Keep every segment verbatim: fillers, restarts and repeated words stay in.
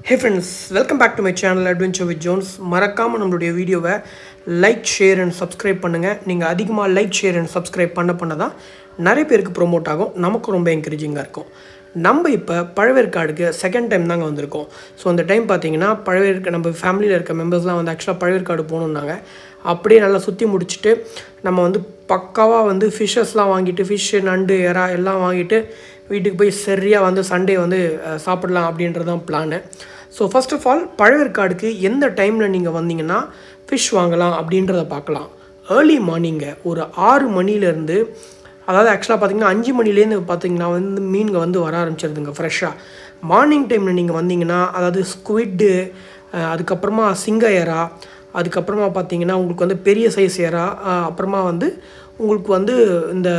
Hey friends, welcome back to my channel Adventure with Jones. மறக்காம நம்மளுடைய வீடியோவை like share and subscribe பண்ணுங்கள். நீங்கள் அதிகமாக லைக் ஷேர் அண்ட் சப்ஸ்கிரைப் பண்ண பண்ண தான் நிறைய பேருக்கு ப்ரொமோட் ஆகும், நமக்கு ரொம்ப என்கரேஜிங்காக இருக்கும். நம்ம இப்போ பழவேற்காடுக்கு செகண்ட் டைம் தாங்க வந்திருக்கோம். ஸோ அந்த டைம் பார்த்தீங்கன்னா பழவேற்காடு நம்ம ஃபேமிலியில் இருக்க மெம்பர்ஸ்லாம் வந்து ஆக்சுவலாக பழவேற்காடு போகணுன்னாங்க. அப்படியே நல்லா சுற்றி முடிச்சுட்டு நம்ம வந்து பக்காவாக வந்து ஃபிஷ்ஷஸ்லாம் வாங்கிட்டு ஃபிஷ்ஷு நண்டு எறா எல்லாம் வாங்கிட்டு வீட்டுக்கு போய் சரியாக வந்து சண்டே வந்து சாப்பிடலாம் அப்படின்றது தான் plan. So first of all பழவேற்காடுக்கு எந்த டைமில் நீங்கள் வந்தீங்கன்னா ஃபிஷ் வாங்கலாம் அப்படின்றத பார்க்கலாம். ஏர்லி மார்னிங்கை ஒரு ஆறு மணிலேருந்து, அதாவது ஆக்சுவலாக பார்த்தீங்கன்னா அஞ்சு மணிலேருந்து பார்த்தீங்கன்னா வந்து மீன்கள் வந்து வர ஆரம்பிச்சிருதுங்க ஃப்ரெஷ்ஷாக. மார்னிங் டைமில் நீங்கள் வந்தீங்கன்னா அதாவது ஸ்குவிட்டு, அதுக்கப்புறமா சிங்க எறா, அதுக்கப்புறமா பார்த்தீங்கன்னா உங்களுக்கு வந்து பெரிய சைஸ் எறா, அப்புறமா வந்து உங்களுக்கு வந்து இந்த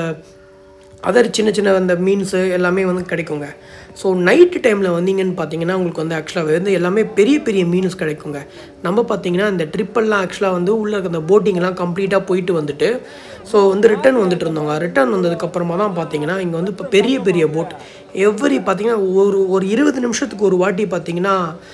அதர் சின்ன சின்ன அந்த மீன்ஸு எல்லாமே வந்து கிடைக்குங்க. ஸோ நைட்டு டைமில் வந்தீங்கன்னு பார்த்தீங்கன்னா உங்களுக்கு வந்து ஆக்சுவலாக வந்து எல்லாமே பெரிய பெரிய மீன்ஸ் கிடைக்குங்க. நம்ம பார்த்தீங்கன்னா இந்த ட்ரிப்பெல்லாம் ஆக்சுவலாக வந்து உள்ளே இருக்க அந்த போட்டிங்லாம் கம்ப்ளீட்டாக போயிட்டு வந்துட்டு ஸோ வந்து ரிட்டர்ன் வந்துட்டு இருந்தோங்க. ரிட்டர்ன் வந்ததுக்கப்புறமா தான் பார்த்தீங்கன்னா இங்கே வந்து இப்போ பெரிய பெரிய போட் எவ்ரி பார்த்தீங்கன்னா ஒரு ஒரு இருபது நிமிஷத்துக்கு ஒரு வாட்டி பார்த்தீங்கன்னா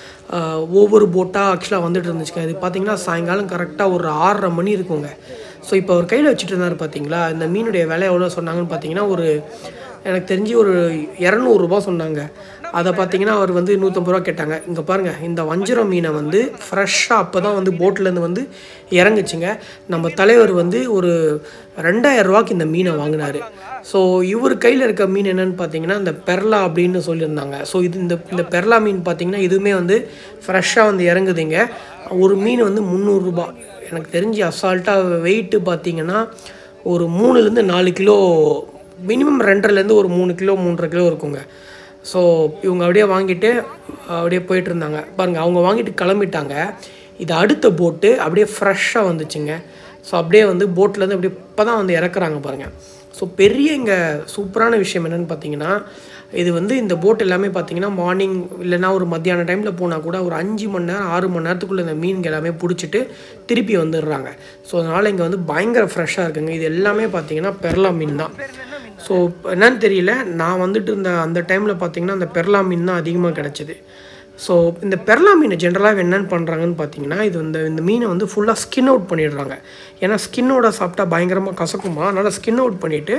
ஒவ்வொரு போட்டாக ஆக்சுவலாக வந்துட்டு இருந்துச்சுங்க. இது பார்த்தீங்கன்னா சாயங்காலம் கரெக்டாக ஒரு ஆறரை மணி இருக்குங்க. ஸோ இப்போ அவர் கையில் வச்சுட்டு இருந்தார் பார்த்தீங்களா, இந்த மீனுடைய விலை எவ்வளோ சொன்னாங்கன்னு பார்த்தீங்கன்னா ஒரு எனக்கு தெரிஞ்சு ஒரு இரநூறுபா சொன்னாங்க. அதை பார்த்தீங்கன்னா அவர் வந்து நூற்றம்பது ரூபா கேட்டாங்க. இங்கே பாருங்கள், இந்த வஞ்சரம் மீனை வந்து ஃப்ரெஷ்ஷாக அப்போ தான் வந்து போட்லேருந்து வந்து இறங்குச்சுங்க. நம்ம தலைவர் வந்து ஒரு ரெண்டாயிரம் ரூபாய்க்கு இந்த மீனை வாங்கினார். ஸோ இவர் கையில் இருக்க மீன் என்னென்னு பார்த்தீங்கன்னா இந்த பெர்லா அப்படின்னு சொல்லியிருந்தாங்க. ஸோ இது இந்த இந்த பெர்லா மீன் பார்த்தீங்கன்னா இதுவுமே வந்து ஃப்ரெஷ்ஷாக வந்து இறங்குதுங்க. ஒரு மீன் வந்து முந்நூறுரூபா. எனக்கு தெரிஞ்சு அசால்ட்டாக வெயிட்டு பார்த்தீங்கன்னா ஒரு மூணுலேருந்து நாலு கிலோ, மினிமம் ரெண்டரைலேருந்து ஒரு மூணு கிலோ மூன்றரை கிலோ இருக்குங்க. ஸோ இவங்க அப்படியே வாங்கிட்டு அப்படியே போயிட்டு இருந்தாங்க பாருங்கள். அவங்க வாங்கிட்டு கிளம்பிட்டாங்க. இது அடுத்த போட்டு அப்படியே ஃப்ரெஷ்ஷாக வந்துச்சுங்க. ஸோ அப்படியே வந்து போட்லேருந்து அப்படியே இப்போ தான் வந்து இறக்குறாங்க பாருங்கள். ஸோ பெரிய இங்கே சூப்பரான விஷயம் என்னென்னு பார்த்தீங்கன்னா இது வந்து இந்த போட் எல்லாமே பார்த்தீங்கன்னா மார்னிங் இல்லைனா ஒரு மத்தியான டைமில் போனால் கூட ஒரு அஞ்சு மணி நேரம் ஆறு மணி நேரத்துக்குள்ளே இந்த மீன்கள் எல்லாமே பிடிச்சிட்டு திருப்பி வந்துடுறாங்க. ஸோ அதனால் இங்கே வந்து பயங்கர ஃப்ரெஷ்ஷாக இருக்குங்க. இது எல்லாமே பார்த்தீங்கன்னா பெர்லா மீன் தான். ஸோ என்னன்னு தெரியல, நான் வந்துட்டு இருந்த அந்த டைமில் பார்த்தீங்கன்னா அந்த பெர்லா மீன் தான் அதிகமாக கிடச்சிது. ஸோ இந்த பெர்லா மீனை ஜென்ரலாக என்னென்னு பண்ணுறாங்கன்னு பார்த்தீங்கன்னா இது இந்த இந்த மீனை வந்து ஃபுல்லாக ஸ்கின் அவுட் பண்ணிடுறாங்க. ஏன்னா ஸ்கின்னோட சாப்பிட்டா பயங்கரமாக கசக்குமா, அதனால் ஸ்கின் அவுட் பண்ணிவிட்டு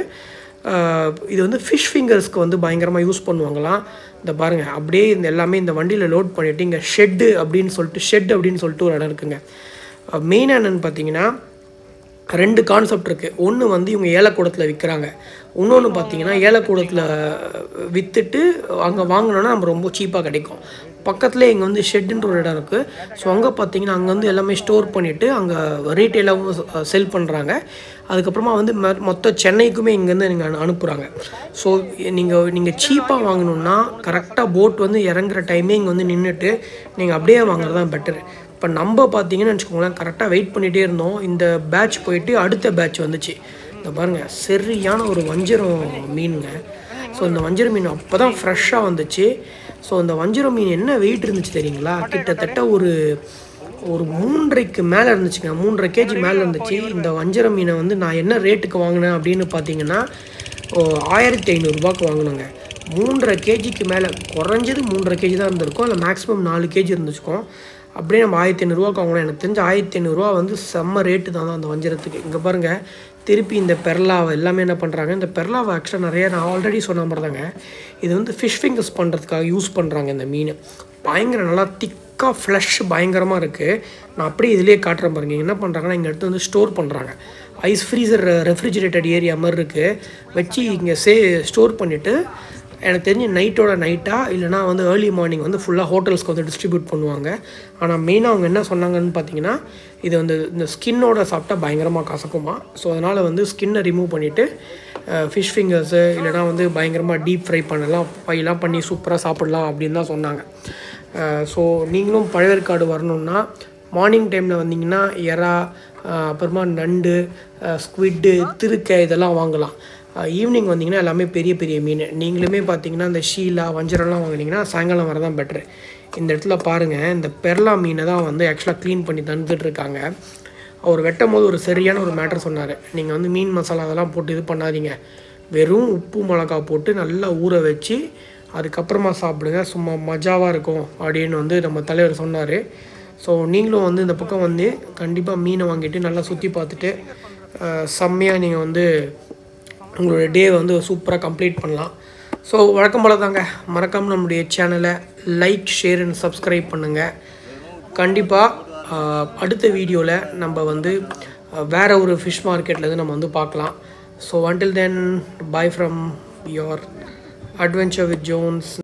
இது வந்து ஃபிஷ் ஃபிங்கர்ஸ்க்கு வந்து பயங்கரமாக யூஸ் பண்ணுவாங்களாம். இந்த பாருங்கள், அப்படியே இந்த எல்லாமே இந்த வண்டியில் லோட் பண்ணிவிட்டு இங்கே ஷெட்டு அப்படின்னு சொல்லிட்டு ஷெட் அப்படின்னு சொல்லிட்டு ஒரு இடம் இருக்குங்க. மெயினாக என்னென்னு பார்த்தீங்கன்னா ரெண்டு கான்செப்ட் இருக்குது. ஒன்று வந்து இவங்க ஏலக்கூடத்தில் விற்கிறாங்க, இன்னொன்று பார்த்தீங்கன்னா ஏலக்கூடத்தில் விற்றுட்டு அங்கே வாங்கினோன்னா நம்ம ரொம்ப சீப்பாக கிடைக்கும். பக்கத்துலேயே இங்கே வந்து ஷெட்டுன்ற ஒரு இடம் இருக்குது. ஸோ அங்கே பார்த்தீங்கன்னா அங்கே வந்து எல்லாமே ஸ்டோர் பண்ணிவிட்டு அங்கே ரீட்டெயிலாகவும் செல் பண்ணுறாங்க. அதுக்கப்புறமா வந்து மொத்த சென்னைக்குமே இங்கேருந்து நீங்கள் அனுப்புகிறாங்க. ஸோ நீங்கள் நீங்கள் சீப்பாக வாங்கணுன்னா கரெக்டாக போட் வந்து இறங்குற டைமே இங்கே வந்து நின்றுட்டு நீங்கள் அப்படியே வாங்குறது தான் பெட்டரு. இப்போ நம்ம பார்த்தீங்கன்னு வச்சுக்கோங்களேன், கரெக்டாக வெயிட் பண்ணிகிட்டே இருந்தோம். இந்த பேட்ச் போயிட்டு அடுத்த பேட்ச் வந்துச்சு. இந்த பாருங்கள், சரியான ஒரு வஞ்சரம் மீனுங்க. ஸோ இந்த வஞ்சரம் மீன் அப்போ தான் ஃப்ரெஷ்ஷாக வந்துச்சு. ஸோ இந்த வஞ்சரம் மீன் என்ன வெயிட் இருந்துச்சு தெரியுங்களா, கிட்டத்தட்ட ஒரு ஒரு மூன்றைக்கு மேலே இருந்துச்சுங்க. மூன்றரை கேஜி மேலே இருந்துச்சு. இந்த வஞ்சரம் மீனை வந்து நான் என்ன ரேட்டுக்கு வாங்கினேன் அப்படின்னு பார்த்தீங்கன்னா ஆயிரத்தி ஐநூறுரூபாய்க்கு வாங்கினேங்க. மூன்றரை கேஜிக்கு மேலே, குறைஞ்சது மூன்றரை கேஜி தான் இருந்திருக்கும், இல்லை மேக்ஸிமம் நாலு கேஜி இருந்துச்சுக்கும். அப்படியே நம்ம ஆயிரத்தி ஐநூறுரூவாக்கு வாங்கினோம். எனக்கு தெரிஞ்ச ஆயிரத்தி ஐநூறுரூவா வந்து செம்ம ரேட்டு தான் அந்த வஞ்சரத்துக்கு. இங்கே பாருங்கள், திருப்பி இந்த பெர்லாவை எல்லாமே என்ன பண்ணுறாங்க, இந்த பெர்லாவை ஆக்சுவலாக நிறைய நான் ஆல்ரெடி சொன்ன மாதிரி தாங்க இது வந்து ஃபிஷ் ஃபிங்கர்ஸ் பண்ணுறதுக்காக யூஸ் பண்ணுறாங்க. இந்த மீன் பயங்கர நல்லா திக்காக ஃப்ளஷ் பயங்கரமாக இருக்குது. நான் அப்படியே இதிலே காட்டுறேன் பாருங்கள். என்ன பண்ணுறாங்கன்னா இங்கே எடுத்து வந்து ஸ்டோர் பண்ணுறாங்க. ஐஸ் ஃப்ரீசர் ரெஃப்ரிஜிரேட்டட் ஏரியா மாதிரி இருக்குது, வச்சு இங்கே சே ஸ்டோர் பண்ணிவிட்டு எனக்கு தெரிஞ்சு நைட்டோட நைட்டாக இல்லைனா வந்து ஏர்லி மார்னிங் வந்து ஃபுல்லாக ஹோட்டல்ஸ்க்கு வந்து டிஸ்ட்ரிபியூட் பண்ணுவாங்க. ஆனால் மெயினாக அவங்க என்ன சொன்னாங்கன்னு பார்த்தீங்கன்னா இது வந்து இந்த ஸ்கின்னோட சாப்பிட்டா பயங்கரமாக கசக்குமா. ஸோ அதனால் வந்து ஸ்கின்னை ரிமூவ் பண்ணிவிட்டு ஃபிஷ் ஃபிங்கர்ஸு இல்லைனா வந்து பயங்கரமாக டீப் ஃப்ரை பண்ணலாம், பையெல்லாம் பண்ணி சூப்பராக சாப்பிட்லாம் அப்படின்னு தான் சொன்னாங்க. ஸோ நீங்களும் பழவேற்காடு வரணுன்னா மார்னிங் டைமில் வந்தீங்கன்னா எறா, அப்புறமா நண்டு, ஸ்குவிட்டு, திருக்கை இதெல்லாம் வாங்கலாம். ஈவினிங் வந்தீங்கன்னா எல்லாமே பெரிய பெரிய மீன். நீங்களுமே பார்த்தீங்கன்னா இந்த ஷீலா வஞ்சரம்லாம் வாங்கினீங்கன்னா சாயங்காலம் வர தான் பெட்ரு. இந்த இடத்துல பாருங்கள், இந்த பெர்லா மீனை தான் வந்து ஆக்சுவலாக க்ளீன் பண்ணி தந்துட்டுருக்காங்க. அவர் வெட்டும் போது ஒரு சரியான ஒரு மேட்டர் சொன்னார். நீங்கள் வந்து மீன் மசாலா அதெல்லாம் போட்டு இது பண்ணாதீங்க, வெறும் உப்பு மிளகா போட்டு நல்லா ஊற வச்சு அதுக்கப்புறமா சாப்பிடுங்க, சும்மா மஜாவாக இருக்கும் அப்படின்னு வந்து நம்ம தலைவர் சொன்னார். ஸோ நீங்களும் வந்து இந்த பக்கம் வந்து கண்டிப்பாக மீனை வாங்கிட்டு நல்லா சுற்றி பார்த்துட்டு செம்மையாக நீங்கள் வந்து உங்களோட டே வந்து சூப்பராக கம்ப்ளீட் பண்ணலாம். ஸோ வழக்கம் போல தாங்க, மறக்காமல் நம்மளுடைய சேனலை லைக் ஷேர் அண்ட் சப்ஸ்கிரைப் பண்ணுங்கள். கண்டிப்பாக அடுத்த வீடியோவில் நம்ம வந்து வேறு ஒரு ஃபிஷ் மார்க்கெட்லேருந்து நம்ம வந்து பார்க்கலாம். So until then, bye from your Adventure with Jones.